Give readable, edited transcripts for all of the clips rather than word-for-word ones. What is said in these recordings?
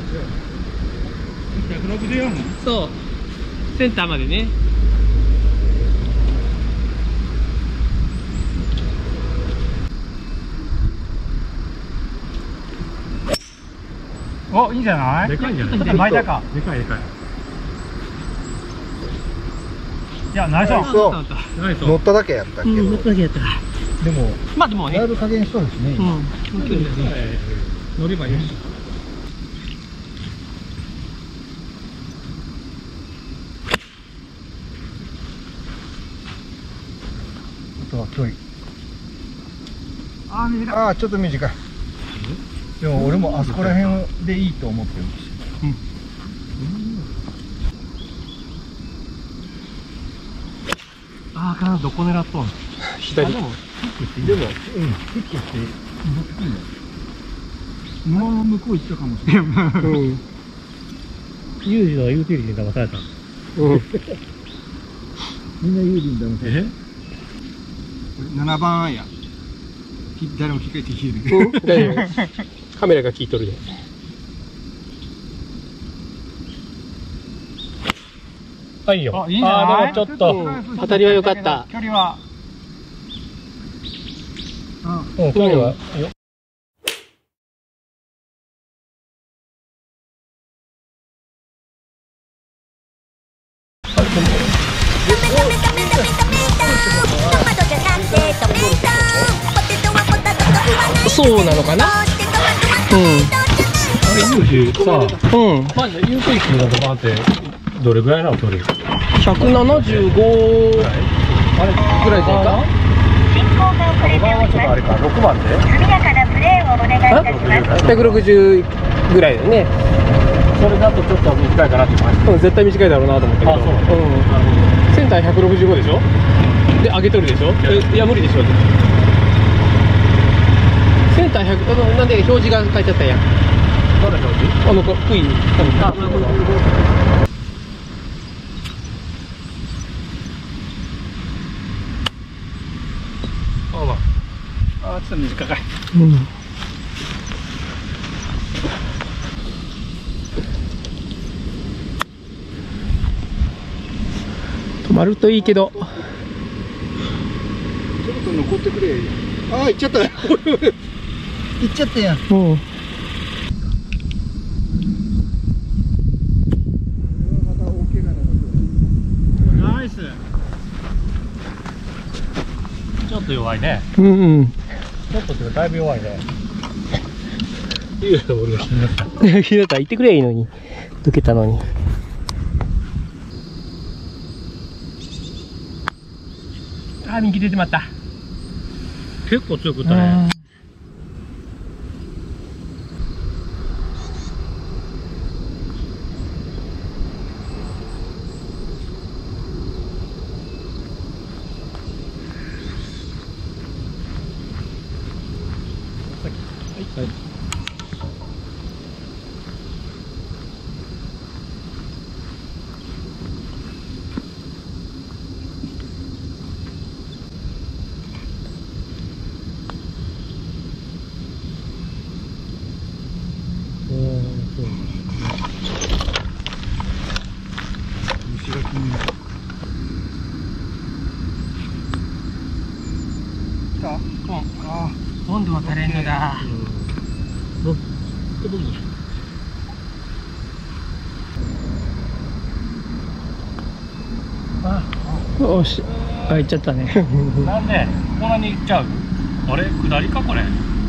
164？ そうセンターまでね。 お、いいんじゃない？ でかいんじゃない？ 巻いたか。 でかいでかい。 いや、ナイスオン。 そうナイス。 乗っただけやったけど、 乗っただけやったら。 でもまあでもね。 だいぶ加減しとるしね、今。 乗ればいいし。 あとは距離。 あー、短い。 ああ、ちょっと短い。でも俺もあそこら辺でいいと思ってるし。 ああ、どこ狙っとんの？ 左。 でも、フックして戻ってくるの。 馬の向こう行ったかもしれない。 うん。 ユージのユーティリティに騙された。 みんな有利に騙されえ？ 7番アイアン。誰も聞かれて聞いてる。 大丈夫。カメラが聞いとるで。 あ、いいよ。 あ、いいんじゃない？ あー、でもちょっと。 当たりは良かった。 距離は。 うん、距離はよ。 そうなのかな。 あれ、ユージさ、 うん。 まあ、ユーティリティのとこって、どれぐらいなの距離 175ぐらいでいいか。 5番はちょっとあれか、6番で速やかなプレーをお願いいたします。 160ぐらいだよね。 それだとちょっと短いかなって感じ。 うん、絶対短いだろうなと思ったけど。 あ、そう。 センター165でしょ。で上げとるでしょ。いや無理でしょ。センター100、なんで表示が書いちゃったんや。 どれ表示？ あのクイーン。 あ、 あー、ちょっと短い。 うん。止まるといいけど。 ちょっと残ってくれ。ああ、行っちゃった。行っちゃったやん。 うん。 ナイス。 ちょっと弱いね。 うんうん。 ちょっとってだいぶ弱いね。いや、俺が死んだった。 ひなた言ってくれいいのに。どけたのに。あー、右出てまった。 結構強く打ったね。はい。 虫が気になる。来た？あ今度は垂れんのだ。よし、あ、行っちゃったね。 なんでこんなに行っちゃう？あれ下りかこれ。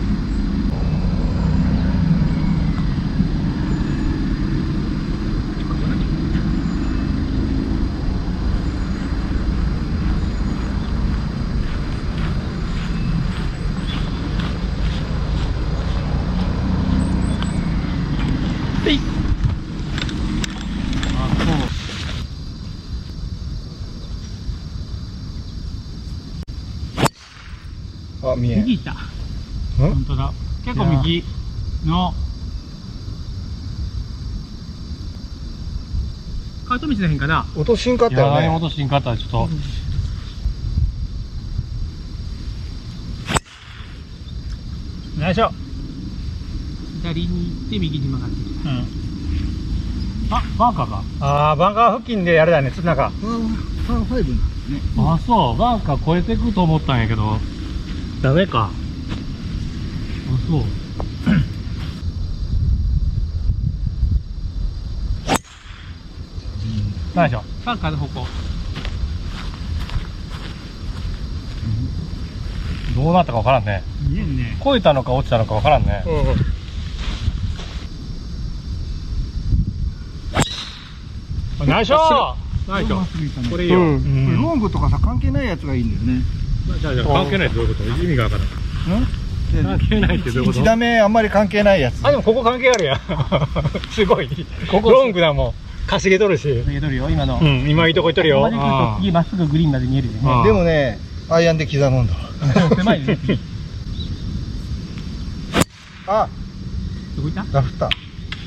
あ、見えん。 右行った。本当だ。結構右の。 カート道の辺かな。 落としんかっいや、何たよね。 落としんかったらちょっと。 よいしょ。 左に行って右に曲がってきた。 うん。 あ、バンカーか。 ああ、バンカー付近であれだね、なんか。 パー5なんですね。 あ、そう。バンカー越えてくと思ったんやけど、ダメか。あ、そう。 何でしょう。 バンカーの方向。 どうなったかわからんね。 見えんね。 越えたのか落ちたのかわからんね。ナイスショー。 ないと。 これいいよ。 うんこれロングとかさ関係ないやつがいいんだよね。 じゃあ関係ないってどういうこと？意味がわからない。関係ないってどういうこと？ 1打目あんまり関係ないやつ。 あ、でもここ関係あるやん。すごい。 ここロングだもん。稼げとるし。 投げとるよ、今の。 うん、今いいとこ行っとるよ。 ここまで来ると次まっすぐグリーンまで見えるよね。 うんでもね、アイアンで刻むんだ。 狭いね。次あ、 どこ行った？ ラフター。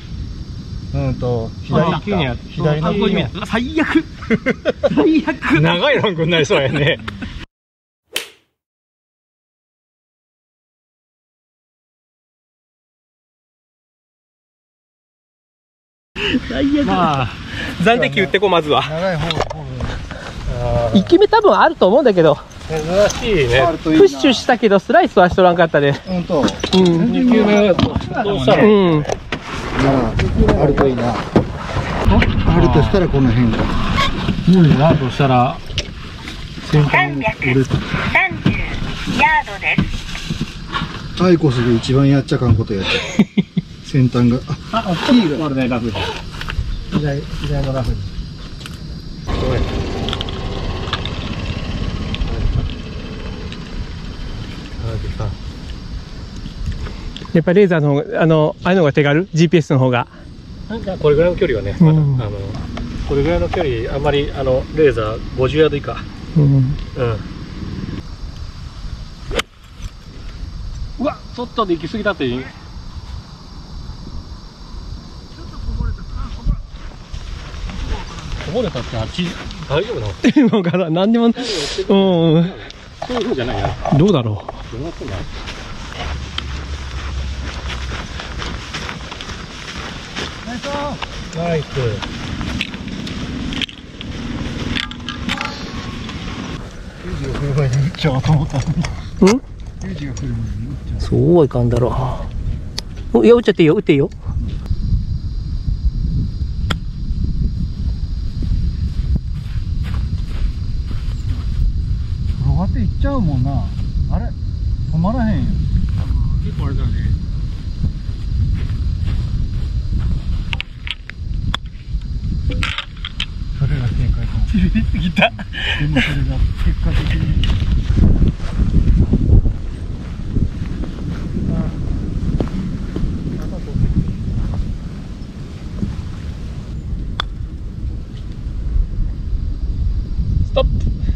あ急にや左のあここに見えた。最悪。最悪。 長いロングになりそうやね。 最悪。 まあ、 暫定球打ってこう、まずは。 長い方 1球目多分あると思うんだけど、 珍しいね。 あるといいな。 プッシュしたけどスライスはしとらんかったで。 うんと。 うん。 2球目はどうしたの？ うん。 あるといいな。あるとしたらこの辺か。 無理なとしたら先端折れた。 330ヤードです。 アイコスで一番やっちゃかんことやった先端があ、大きいがあるね、ラフで。左のラフに。 やっぱりレーザーの方が、ああいうのが手軽？ GPS の方が。 これぐらいの距離はね、まだこれぐらいの距離、あんまりレーザー50ヤード以下。 うん。 うん。 うわ、外で行き過ぎたっていい。 こぼれたってあっち大丈夫なの？ 今から何にも、うん。 そういうのじゃないや。 どうだろどうなってんだ？ナイス。 ユージが来る前に打っちゃおうと思ったのに。 う。うん？ ユージが来る前に打っちゃそうはいかんだろう。お、いや、打っちゃっていいよ、打っていいよ。 う。転がっていっちゃうもんな。あれ止まらへんよ。 結構あれだね。 それが正解かも。 切りすぎた。 でもそれが結果的に。 ストップ。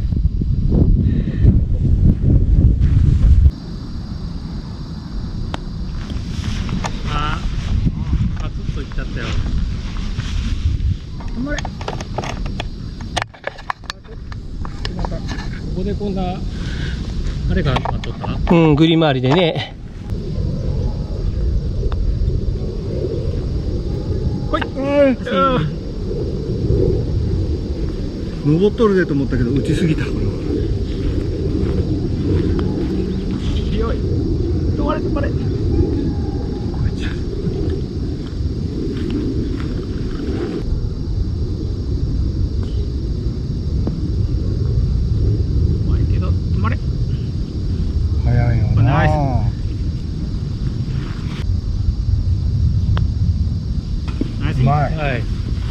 あ、パツッといっちゃったよ。 頑張れ。 ここでこんなあれがなっとった？ うん、グリーン周りでね。ほい。 登っとるでと思ったけど打ちすぎた。これは。 強い。止まれ止まれ。けど止まれ。 早いよな。 ナイス。 ナイス。 うまい。 はい。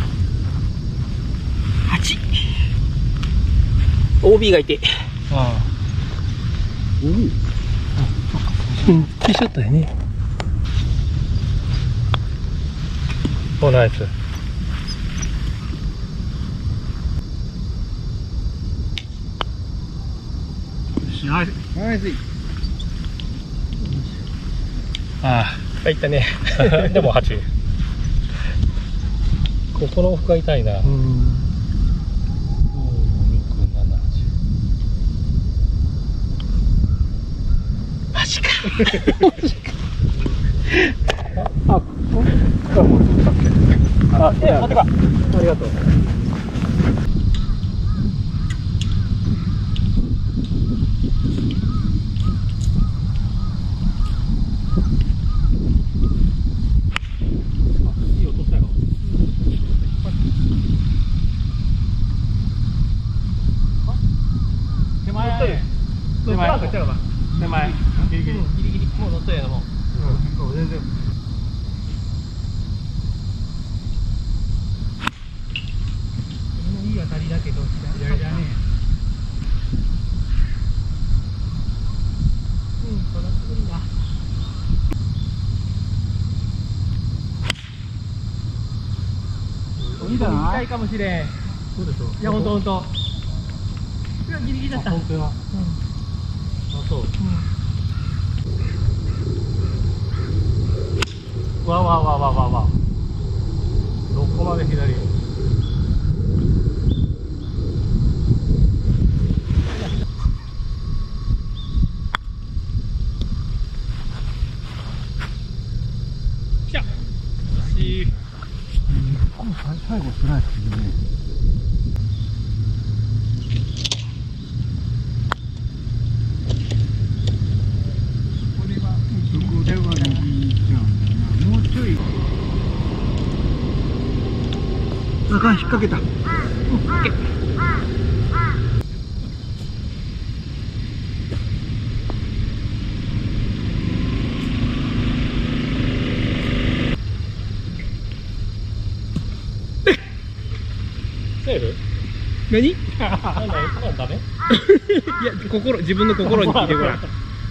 8。OB がいて。 あうん、ティーショットだよね。 あ。ナイス。 ナイス。 ナイス。 あ入ったね。 あ。でも8。ここの奥が痛いな。 うん。 5、6、7、8。 マジか。 あ、これもう取ったっけ？ あ、持ってこい。 ありがとう。いい音したよ。手前。手前。手前。ギリギリ。ギリギリ。もう乗ったやもう。うん。全然。いい当たりだけど、左だね。うん、そのつもりだ。 いいじゃない？短いかもしれん。 そうでしょ。 いや、ほんとほんと。いや、ギリギリだった。 本当だ。あ、そう。わわわわわわ。どこまで左。 来た。 最後ストライクするね。これはどこでは右じゃん。もうちょい。あかん、引っ掛けた。 セーフ？ 何？ なんダメ？ いや、自分の心に聞いてごらん。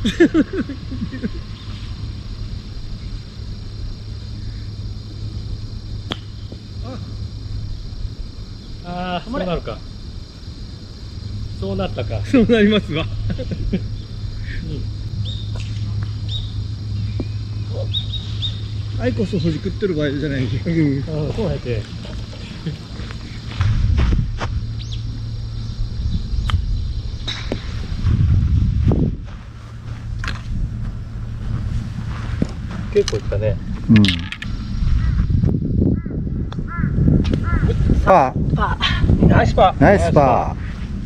ああ、そうなるか。そうなったか。 そうなりますわ。 アイコスほじくってる場合じゃない。 そうやって。結構いったね。 うん。パー。 ナイスパー。 ナイスパー。あ、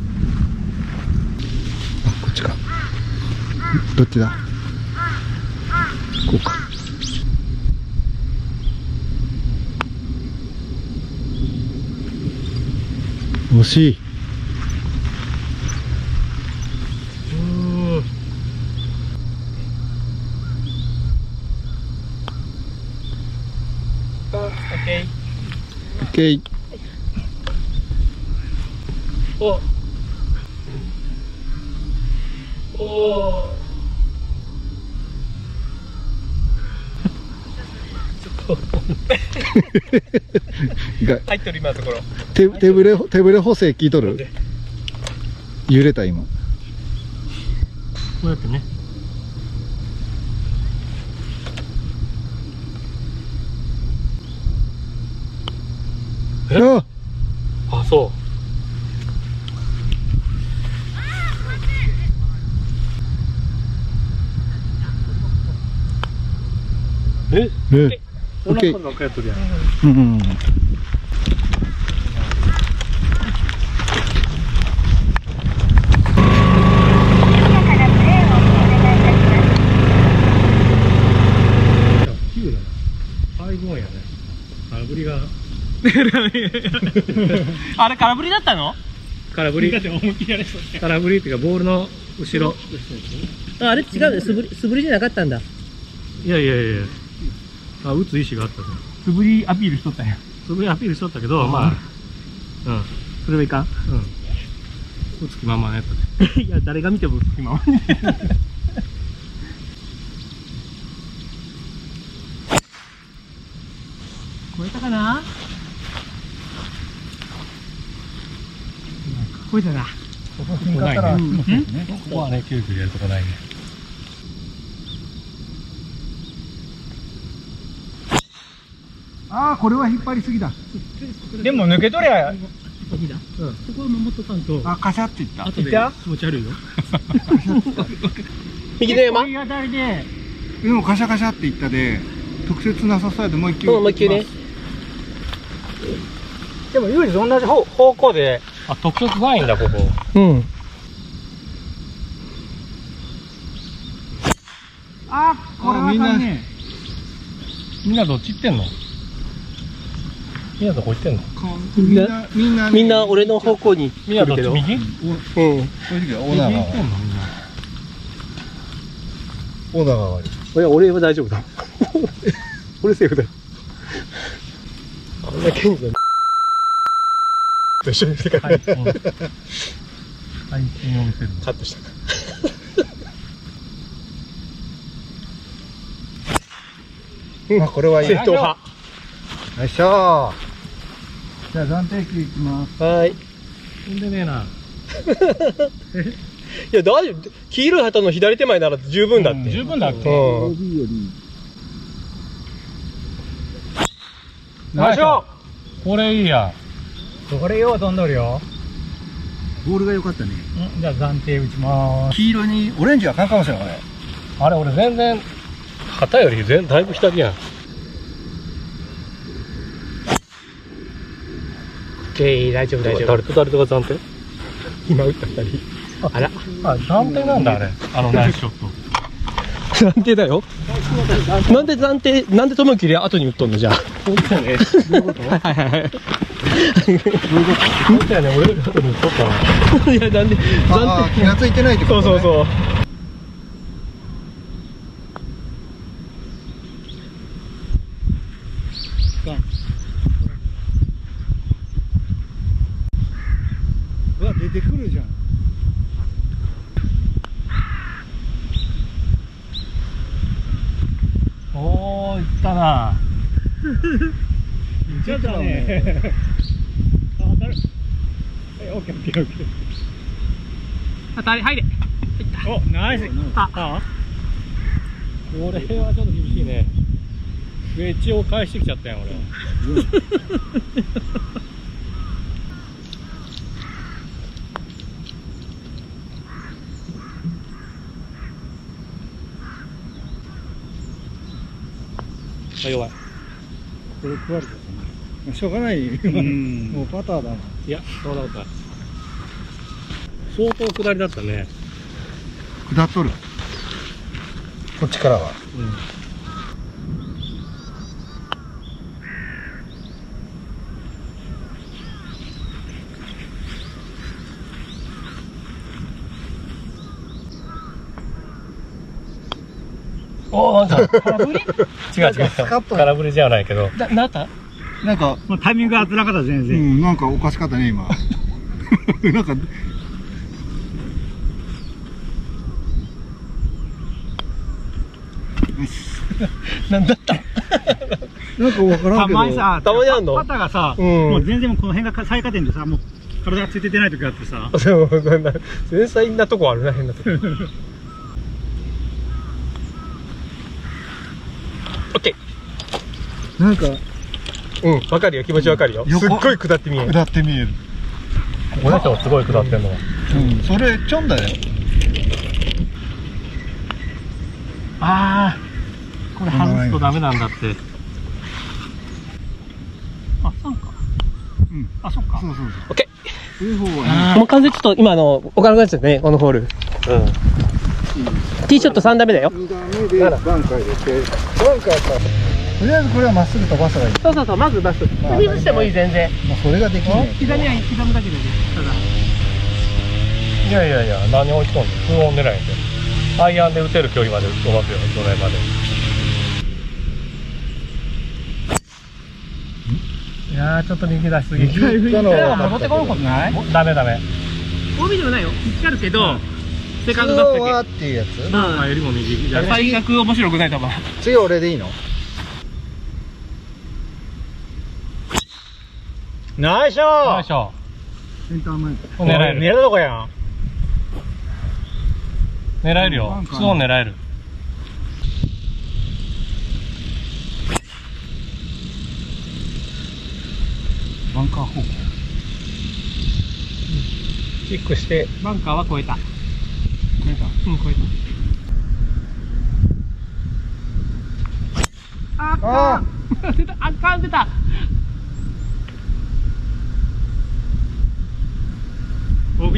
こっちか。どっちだ。こうか。惜しい。 オッケー。 オッケー。 お。お。 が入ってる今のところ。 手ぶれ補正聞いとる？揺れた今。 こうやってね。 あ、 あ、そう。え？ オッケー。 ばっかりやっとるやん。 うん。 9だな。5やね。空振りが。 あれ空振りだったの？ 空振り。空振りっていうかボールの後ろ。 あれ違うね。素振りじゃなかったんだ。 いやいやいや。あ、打つ意思があったね。 素振りアピールしとったんや。 素振りアピールしとったけど、まあ、うん。 それはいかん。 うん。打つ気ままのやつで。 いや、誰が見ても打つ気まま。超えたかな？超えたな。 ここないね。ここはね、9やるとこないね。 ああ、これは引っ張りすぎだ。 でも抜け取りゃ。 ここは守っとかんと。 あ、カシャっていった。 後で気持ち悪いよ。 右の山？ 当たりで。 でもカシャカシャっていったで、特設なさそうやでもう一球。 もう一球ね。 でも唯一同じ方向で。 あ、特色ないんだ、ここ。 うん。あ、これはみんなね。 みんなどっち行ってんの？みんなどこ行ってんの？ みんな俺の方向にみんなどっち右？ うん。 正直オーナーが悪い。オーナーが悪い。 俺は大丈夫だ。俺セーフだ。あんなケンジのと一緒にしてから。 配信を見せる。 カットしたか。 まあこれはいい。 正統派。 よいしょ。じゃあ暫定球いきます。 はい。 飛んでねえな。 いや、大丈夫。黄色い旗の左手前なら十分だって。 十分だっけ？ うん。 ナイス。これいいや。 これよう飛んどるよ。 ボールが良かったね。 じゃあ暫定打ちまーす。 黄色にオレンジがかんかもしれないこれ。 あれ、俺全然、旗よりだいぶ左やん。 オッケー、大丈夫、大丈夫。 誰と誰とが暫定？ 今打った二人。あら。 あ、暫定なんだ、あれ。あのナイスショット。 暫定だよ。なんで暫定、なんで友樹で後に打っとんのじゃあ。 そうだよね。 はいはいはい。 そうだよね、俺が後に打っとったな。 いや、なんで、 ああ、気がついてないってことね。 そうそうそう。 うわ、出てくるじゃん。 おー、いったな。 ちょっとね。あ、当たる。オッケーオッケーオッケー。当たり、入れ。お、ナイス。あ、 これはちょっと厳しいね。ウェッジを返してきちゃったよ、俺。あ、弱い。 これ食われたかな。しょうがない。もうパターだな。 いや、そうだった。相当下りだったね。 下っとる。こっちからは。 おー、なんか、空振り？違う違う。空振りじゃないけど。 なった？ なんか、 もうタイミングがずらかった全然。 なんかおかしかったね、今。なんか、 なんだったなんかわからんけど。 たまにさ、 たまにあんの？ パターがさ、 うんもう全然この辺が最下点でさ、もう体がついててない時があってさ。 でも、繊細なとこあるな、変なとこ。オッケなんか、 ー。うん、わかるよ、気持ちわかるよ。すっごい下って見える。 下って見える。 この人すごい下ってんの。 それ、ちょんだよ。 あー、これ外すとダメなんだって。 あ、そうか。あ、そっか。 そうそうそう。 オッケ上方はー。もう完全ちょっと今お金のやつですね、このホール。ティーショット3打目だよ。 2段目でバンカー入れて、バンカーからとりあえずこれはまっすぐ飛ばせばいい。 そうそうそう、まずバス。ミスしてもいい、全然。 まあそれができない。 刻みは刻むだけでね。ただ。 いやいやいや、何置いとんの？2オン狙いで。アイアンで打てる距離まで飛ばすよ、ドライまで。いやー、ちょっと右出しすぎ。 右行ったのは持ってこることない？ ダメダメ。 OB でもないよ。引っかるけど、セカンド普通出すはっていうやつ。 だけ。 よりも右。 最悪面白くない球。 次俺でいいの？ ナイスショよいしょ。 センター前。 狙える。 狙うとこやん。 狙えるよ。2オン狙える。 バンカー方向。 キックして。 バンカーは越えた。 超えた。 うん、越えた。ああかん出た。あかん出た。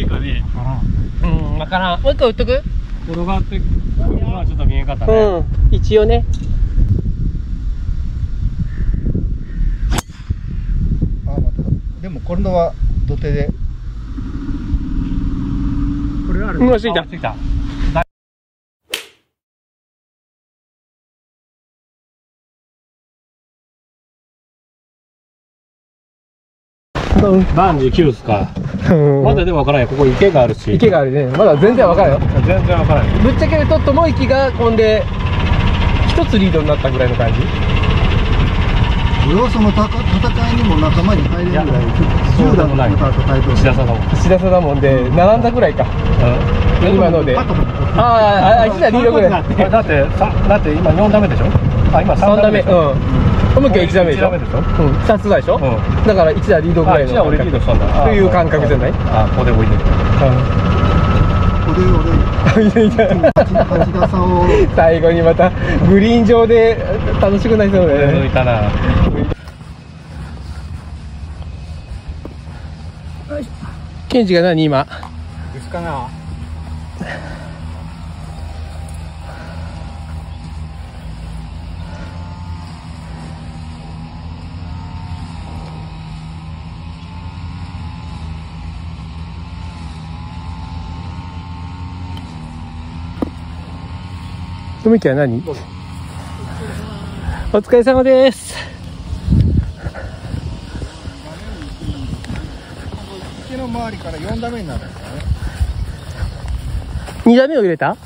かね。 うん、わからん。もう一個打っとく？ 転がってくるのはちょっと見えんかったね。 うん、一応ね。 あ、待って。でも今度は土手で。 これある。 うん、ついた。 ついた。バンジー9っすか。まだでも分からんよ。ここ池があるし。 池があるね。まだ全然わからんよ。 全然分からんよ。 ぶっちゃけると、ともいきがこんで、一つリードになったぐらいの感じ。 俺はその戦いにも仲間に入れるぐらい、 そうでもない。石田さんだもん。 石田さんだもんで、並んだぐらいか。今ので。ああ、石田リードぐらい。 だって今4打目でしょ。あ、今3打目。 うん。ともいきは1打目でしょ。 1打目でしょ。 うん、2つだでしょ。 うん。 だから1打リードぐらいの。 1打俺リードしたんだ。 という感覚じゃない？ あ、ここで置いてる。 これ8打差を。 最後にまたグリーン上で楽しくなりそうだ抜ね。 いたな。 ケンジが何今？ ですかな。 ともいきは何？お疲れ様です。 池の周りから4打目になるんですよね。 2打目を入れた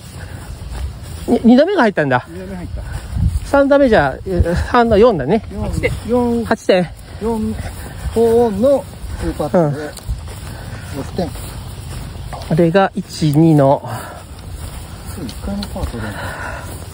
？2打目が入ったんだ。 2打目入った。 3打目じゃ、半の4だね。 8点。4オンの2パットで6点。 あれが1、2の。 1回のパートで。